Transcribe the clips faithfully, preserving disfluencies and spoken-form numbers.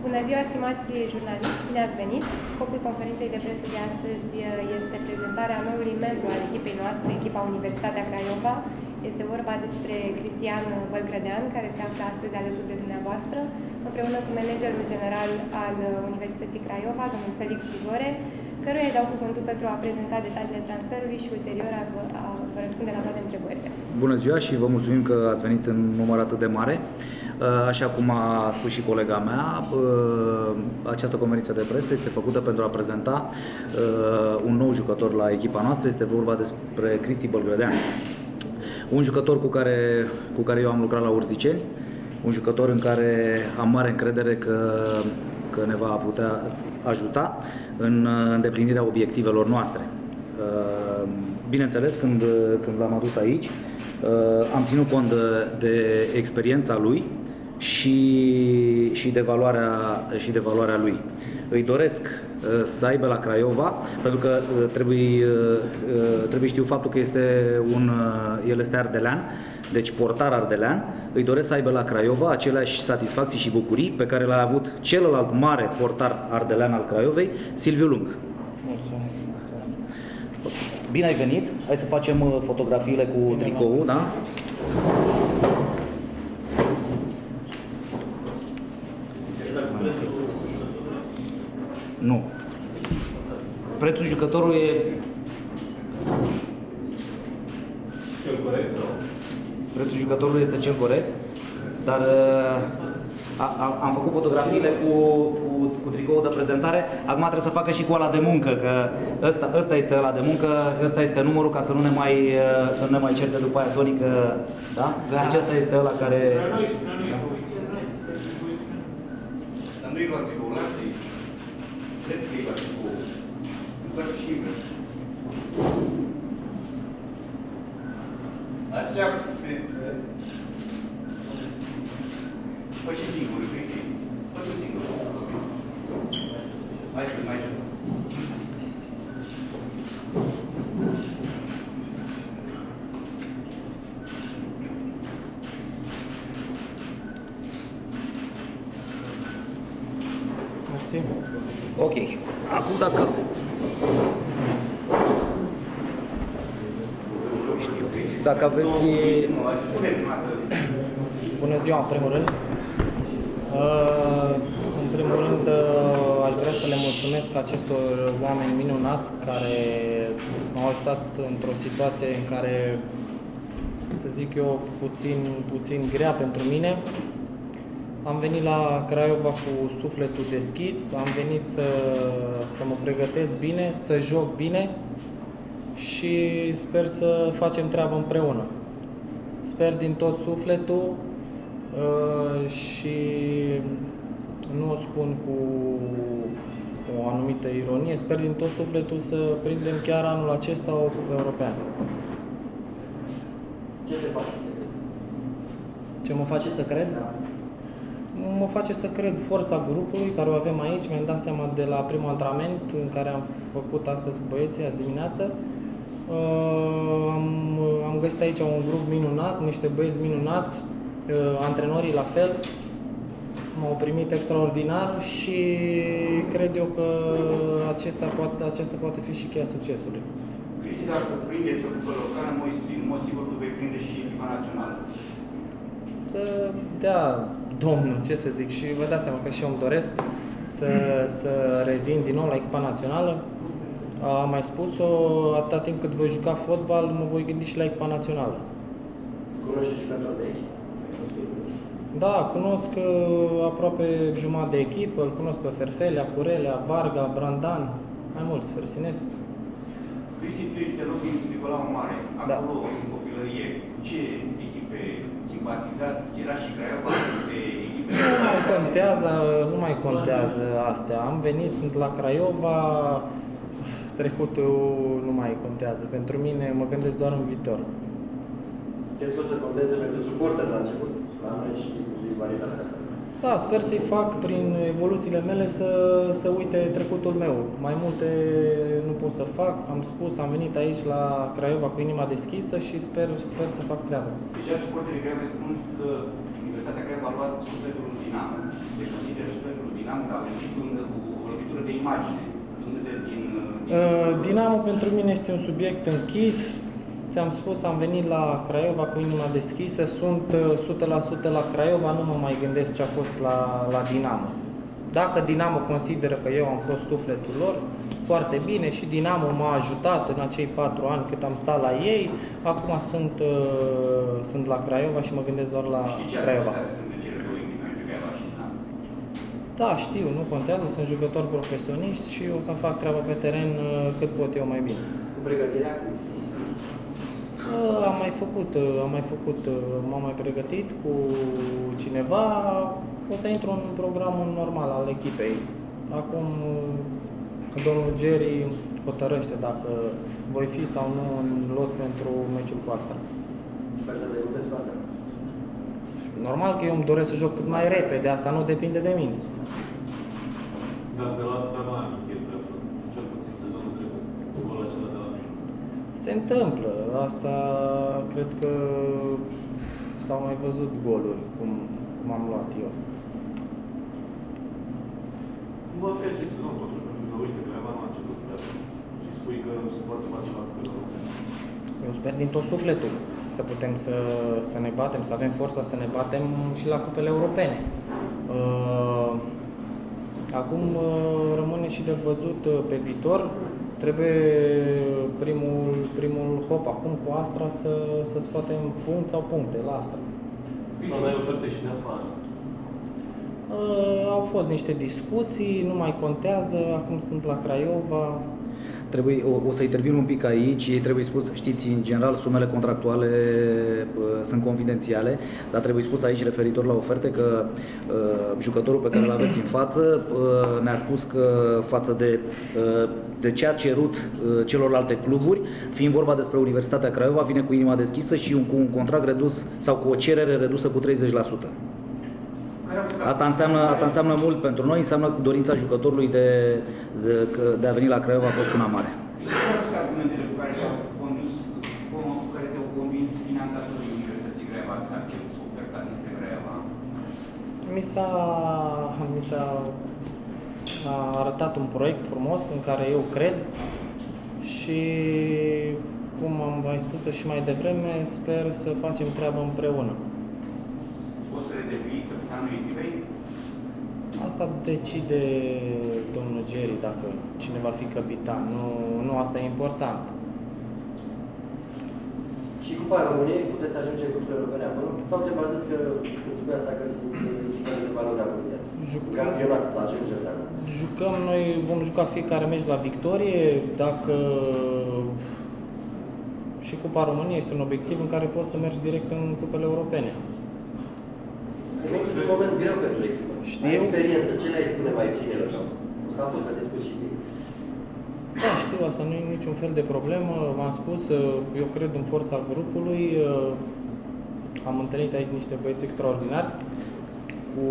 Bună ziua, stimați jurnaliști, bine ați venit! Scopul conferinței de presă de astăzi este prezentarea noului membru al echipei noastre, echipa Universitatea Craiova. Este vorba despre Cristian Bălcrădean, care se află astăzi alături de dumneavoastră, împreună cu managerul general al Universității Craiova, domnul Felix Grigore, căruia îi dau cuvântul pentru a prezenta detaliile transferului și ulterior a vă, a vă răspunde la toate întrebările. Bună ziua și vă mulțumim că ați venit în număr atât de mare. Așa cum a spus și colega mea, această conferință de presă este făcută pentru a prezenta un nou jucător la echipa noastră. Este vorba despre Cristi Bălcrădean, un jucător cu care, cu care eu am lucrat la Urziceni, un jucător în care am mare încredere că, că ne va putea ajuta în îndeplinirea obiectivelor noastre. Bineînțeles, când, când l-am adus aici, am ținut cont de, de experiența lui și, și, de valoarea, și de valoarea lui. Îi doresc să aibă la Craiova, pentru că trebuie, trebuie știu faptul că este un, el este ardelean, deci portar ardelean. Îi doresc să aibă la Craiova aceleași satisfacții și bucurii pe care le-a avut celălalt mare portar ardelean al Craiovei, Silviu Lung. Mulțumesc. Bine ai venit! Hai să facem fotografiile cu tricoul, da? Nu. Prețul jucătorului e... Cel corect sau? Prețul jucătorului este cel corect, dar a, a, am făcut fotografiile cu, cu, cu tricoul de prezentare. Acum trebuie să facă și cu ăla de muncă, că ăsta, ăsta este ăla de muncă, ăsta este numărul, ca să nu ne mai, să nu ne mai certe după aia Toni, că, da? Da. Deci ăsta este ăla care... Dar nu-i luat tricoul, lasă-i. Cred că-i luat tricoul. Nu doar și invers. Așa se... Fă și singur, Cristi. Fă și singur. Mai sus, mai sus. Mersi. Ok. Acum dacă... Știu. Dacă aveți... Bună ziua, în primul rând. În primul rând, aș vrea să le mulțumesc acestor oameni minunați care m-au ajutat într-o situație în care, să zic eu, puțin, puțin grea pentru mine. Am venit la Craiova cu sufletul deschis, am venit să, să mă pregătesc bine, să joc bine și sper să facem treabă împreună. Sper din tot sufletul uh, și nu o spun cu o anumită ironie, sper din tot sufletul să prindem chiar anul acesta o cupă europeană. Ce te face? Ce mă face să cred? Da. Mă face să cred forța grupului care o avem aici. Mi-am dat seama de la primul antrenament în care am făcut astăzi cu băieții, azi dimineață. Uh, am, am găsit aici un grup minunat, niște băieți minunați, uh, antrenorii la fel. M-au primit extraordinar și cred eu că acesta poate, acesta poate fi și cheia succesului. Cristi, dacă prindeți o cupă locală, în mod sigur că vei prinde și echipa națională. Să dea Domnul, ce să zic, și vă dați seama că și eu îmi doresc să, să revin din nou la echipa națională. Am mai spus-o, atâta timp cât voi juca fotbal, mă voi gândi și la echipa națională. Cunoști jucători de aici? Da, cunosc aproape jumătate de echipă, îl cunosc pe Ferfelea, Curelea, Varga, Brandan, mai mulți, Frăsinescu. Cristi, tu ești de loc din Nicolau Mare, acolo, da. În copilărie, ce echipe simpatizați? Era și Craiova de echipe? Nu mai contează, nu mai contează astea. Am venit, sunt la Craiova, trecutul nu mai contează. Pentru mine mă gândesc doar în viitor. Crezi că o să conteze pentru suporteri la început? La noi și rivalitatea asta? Da, sper să-i fac prin evoluțiile mele să, să uite trecutul meu. Mai multe nu pot să fac. Am spus, am venit aici la Craiova cu inima deschisă și sper, sper să fac treaba. Deja suporterii Craiova spun că Universitatea Craiova a luat sufletul lui Dinamo. Deci consider sufletul lui Dinamo și cu o lovitură de imagine. Din, din, Dinamo pentru mine este un subiect închis. Ți-am spus, am venit la Craiova cu inima deschisă, sunt o sută la sută la Craiova, nu mă mai gândesc ce a fost la, la Dinamo. Dacă Dinamo consideră că eu am fost sufletul lor, foarte bine, și Dinamo m-a ajutat în acei patru ani cât am stat la ei. Acum sunt, uh, sunt la Craiova și mă gândesc doar la Știi Craiova. sunt cele două echipe între Craiova și Dinamo? Da, știu, nu contează, sunt jucători profesioniști și o să-mi fac treaba pe teren uh, cât pot eu mai bine. Cu pregătirea? Uh, am mai făcut, uh, am mai făcut, uh, m-am mai pregătit cu cineva, o să intru în programul normal al echipei. Acum uh, domnul Jerry hotărăște dacă voi fi sau nu în lot pentru meciul cu Astra. Sper să debutezi cu asta. Normal că eu îmi doresc să joc cât mai repede, asta nu depinde de mine. Dar de la asta mai am încheiat, cel puțin sezonul trecut, cu golul acela de la mine. Se întâmplă, asta cred că s-au mai văzut goluri, cum, cum am luat eu. Cum va fi acest sezon totuși? Pentru că, uite, Craiova nu a început prea bine. Și spui că se poate face la cupele europene. Eu sper din tot sufletul să putem să, să ne batem, să avem forța să ne batem și la cupele europene. Uh, acum uh, rămâne și de văzut uh, pe viitor. Trebuie primul, primul hop acum cu Astra să, să scoatem punct sau puncte la Astra. Sau mai oferte și de afară. Uh, au fost niște discuții, nu mai contează, acum sunt la Craiova. Trebuie, o, o să intervin un pic aici, trebuie spus, știți, în general sumele contractuale uh, sunt confidențiale, dar trebuie spus aici referitor la oferte că uh, jucătorul pe care îl aveți în față uh, ne-a spus că față de, uh, de ce a cerut uh, celorlalte cluburi, fiind vorba despre Universitatea Craiova, vine cu inima deschisă și un, cu un contract redus sau cu o cerere redusă cu treizeci la sută. Asta înseamnă, asta înseamnă mult pentru noi, înseamnă dorința jucătorului de, de, de a veni la Craiova a fost una mare. Care au fost argumentele cu care te-au condus, cu care te-au convins finanțatorii Universității Craiova să accepte oferta dinspre Craiova? Mi s-a, mi s-a arătat un proiect frumos în care eu cred și, cum am mai spus-o și mai devreme, sper să facem treabă împreună. Poți să redevii capitanul echipei? Asta decide domnul Jerry dacă cine va fi capitan, nu, nu asta e important. Și Cupa României puteți ajunge în cupele europene acolo? Sau te bazezi că îți spui asta că sunt echipele de valoarea mondială? Campionat să ajungeți acolo. Jucăm, noi vom juca fiecare meci la victorie, dacă și Cupa României este un obiectiv în care poți să mergi direct în cupele europene. E un moment greu pentru echipă. Știu. Ai experiență, ce le-ai spune mai tineri sau? S-a pus să discuți și cu ei. Da, știu, asta nu e niciun fel de problemă. V-am spus, eu cred în forța grupului. Am întâlnit aici niște băieți extraordinari cu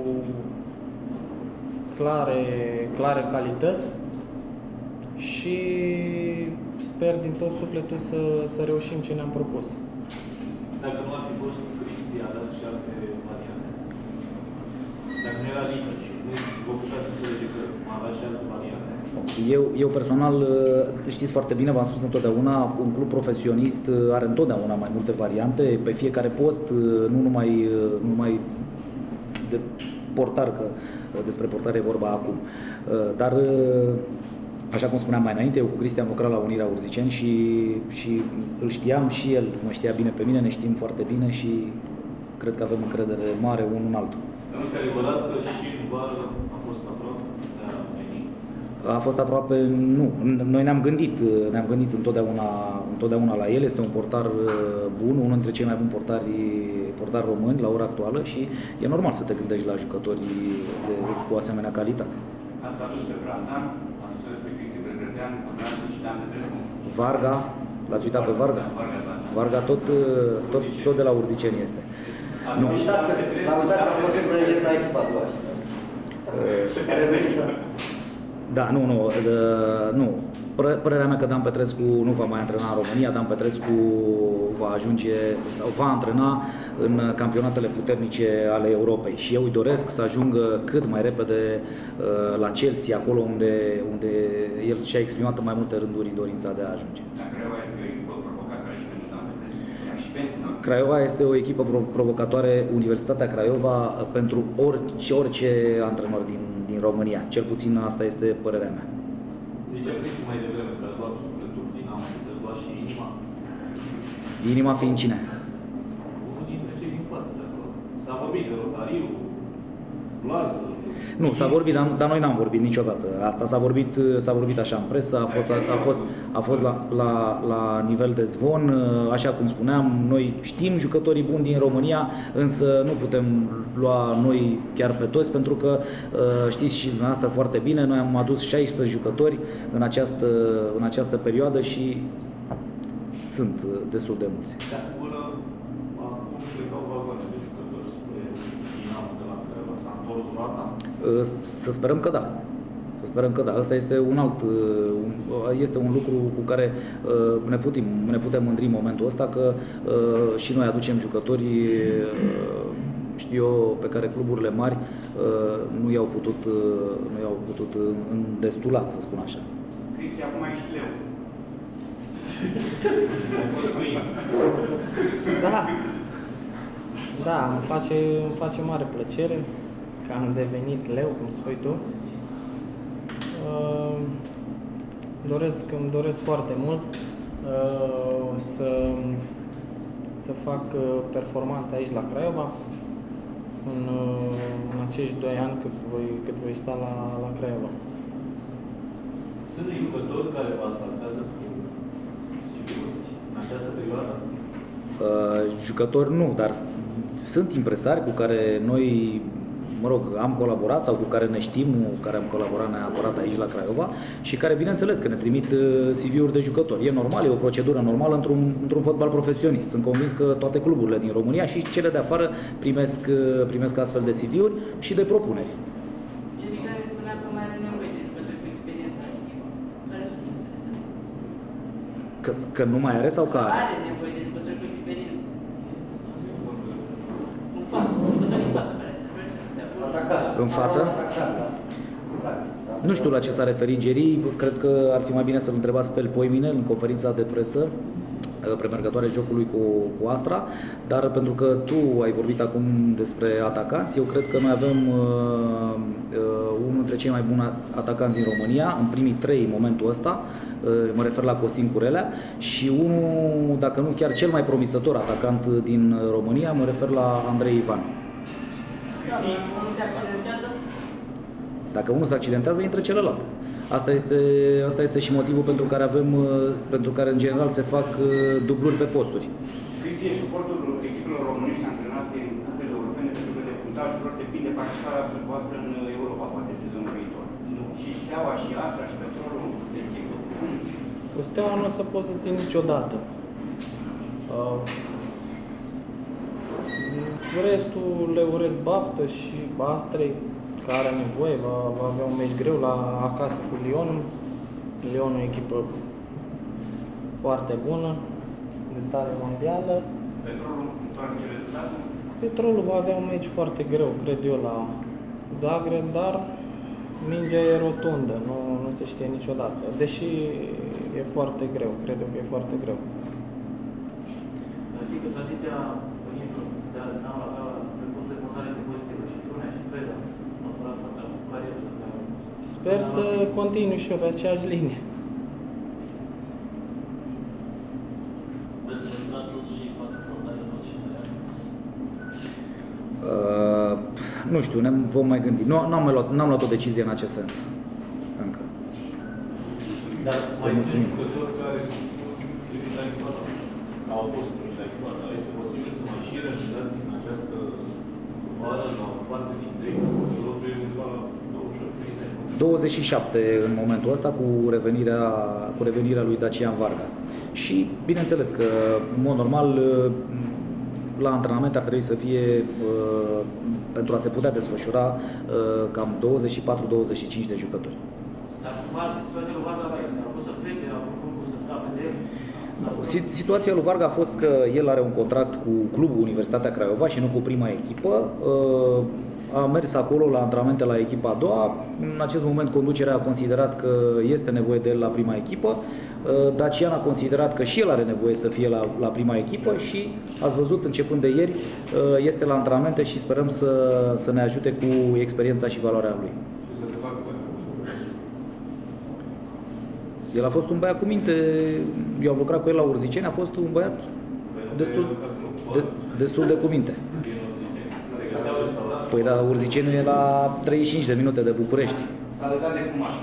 clare, clare calități și sper din tot sufletul să, să reușim ce ne-am propus. Dacă nu ar fi fost Cristi, a dat și alte variante. Dacă nu era liber și nu vă puteați înțelege că a dat și alte variante. Eu, eu personal, știți foarte bine, v-am spus întotdeauna, un club profesionist are întotdeauna mai multe variante, pe fiecare post, nu numai, nu numai de portar, că despre portare e vorba acum. Dar, așa cum spuneam mai înainte, eu cu Cristian lucram la Unirea Urziceni și, și îl știam și el mă știa bine pe mine, ne știm foarte bine și cred că avem încredere mare unul în altul. Dar nu este adevărat că și în vară a fost aproape de a veni? A fost aproape, nu. Noi ne-am gândit, ne-am gândit întotdeauna, întotdeauna la el, este un portar bun, unul dintre cei mai buni portari, portari români la ora actuală și e normal să te gândești la jucători de, cu asemenea calitate. Ați adus pe Brandan, ați adus pe Cristi Bregrădean, Brandan și Dan Petrescu. Varga, l-ați uitat pe Varga? Varga tot, tot, tot de la Urziceni este. Nu. Am uitat că, am uitat că am fost supraveghet la echipa a doua. Da, nu, nu, nu. Părerea mea că Dan Petrescu nu va mai antrena în România. Dan Petrescu va ajunge sau va antrena în campionatele puternice ale Europei. Și eu îi doresc să ajungă cât mai repede la Chelsea, acolo unde, unde el și-a exprimat în mai multe rânduri dorința de a ajunge. Craiova este o echipă provocatoare, Universitatea Craiova, pentru orice, orice antrenor din, din România. Cel puțin asta este părerea mea. Deci a zis mai devreme că ați luat sufletul din am puteți lua și inima? Inima fiind cine? Unul dintre cei din față de acolo. S-a vorbit de Rotariu, Blaz. Nu, s-a vorbit, dar, dar noi n-am vorbit niciodată. Asta s-a vorbit, s-a vorbit așa în presă, a fost, a, a fost, a fost la, la, la nivel de zvon. Așa cum spuneam, noi știm jucătorii buni din România, însă nu putem lua noi chiar pe toți, pentru că știți și dumneavoastră foarte bine, noi am adus șaisprezece jucători în această, în această perioadă și sunt destul de mulți. Să sperăm că da. Să sperăm că da. Asta este un alt, este un lucru cu care ne putem, ne putem mândri în momentul ăsta, că și noi aducem jucători, știu eu, pe care cluburile mari nu i-au putut, nu i-au putut îndestula, să spun așa. Cristi, acum ești leu. Da. Da, îmi face, îmi face mare plăcere că am devenit leu, cum spui tu. Uh, doresc, îmi doresc foarte mult uh, să, să fac performanță aici la Craiova în, în acești doi ani cât voi, cât voi sta la, la Craiova. Sunt jucători care vă asaltează cu siguranță în această perioadă? Uh, jucători nu, dar sunt impresari cu care noi, mă rog, am colaborat sau cu care ne știm, cu care am colaborat neapărat aici la Craiova și care, bineînțeles, că ne trimit C V-uri de jucători. E normal, e o procedură normală într-un, într-un fotbal profesionist. Sunt convins că toate cluburile din România și cele de afară primesc, primesc astfel de C V-uri și de propuneri. Care spunea că mai are nevoie de jucători cu experiență în echipă. Care sunt interesante? Că, că nu mai are sau că are? Are nevoie de jucători cu experiență. În față, jucători în față care se joace de acolo. Atacat. În față? Atacat, da. Nu știu la ce s-a referit Geri, cred că ar fi mai bine să-l întrebați pe el poimine în conferința de presă premergătoare jocului cu, cu Astra, dar pentru că tu ai vorbit acum despre atacanți, eu cred că noi avem uh, uh, unul dintre cei mai buni atacanți din România, în primii trei în momentul ăsta, uh, mă refer la Costin Curelea, și unul, dacă nu chiar cel mai promițător atacant din România, mă refer la Andrei Ivan. Unul se accidentează? Dacă unul se accidentează, intră celălalt. Asta este, asta este și motivul pentru care avem, pentru care în general se fac dubluri pe posturi. Cristi, e suportul echipelor românești antrenate în campionatele europene, pentru că de punctajul lor depinde participarea voastră în Europa, poate sezonul viitor. Și Steaua și Astra și Petrolul nu puteți echipă. Cu Steaua nu o să poți să ții niciodată. Uh, restul le urez baftă și Astrei, care are nevoie, va, va avea un meci greu la acasă cu Lyon. Lyon e o echipă foarte bună, de tare mondială. Petrolul întoarce rezultatul? Petrolul va avea un meci foarte greu, cred eu, la Zagreb, dar mingea e rotundă, nu, nu se știe niciodată. Deși e foarte greu, cred eu că e foarte greu. Știi că tradiția părinților de a n-au avea precum de contare de pozitivă și Trunea și Preda. Sper să continui și eu pe aceeași linie. Uh, nu știu, ne vom mai gândi. Nu am mai luat, n-am luat o decizie în acest sens. Încă. Dar mai sunt jucători care sunt primit la echipator sau au fost primit la echipator. Este posibil să mai și realizați în această vară la o parte dintre ei? Europei se va douăzeci și șapte în momentul ăsta cu revenirea, cu revenirea lui Dacian Varga. Și bineînțeles că, în mod normal, la antrenament ar trebui să fie, pentru a se putea desfășura, cam douăzeci și patru douăzeci și cinci de jucători. Dar situația lui Varga este, a vrut să plece, a vrut să scape de el? Situația lui Varga a fost că el are un contract cu clubul Universitatea Craiova și nu cu prima echipă. A mers acolo la antrenamente la echipa a doua. În acest moment conducerea a considerat că este nevoie de el la prima echipă. Dacian a considerat că și el are nevoie să fie la, la prima echipă și ați văzut, începând de ieri, este la antrenamente și sperăm să, să ne ajute cu experiența și valoarea lui. El a fost un băiat cu minte, eu am lucrat cu el la Urziceni, a fost un băiat destul de, destul de cu minte. Păi da, Urziceniu e la treizeci și cinci de minute de București. S-a lăsat de fumat.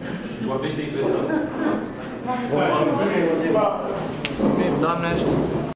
Vorbește interesant. Doamne ajută!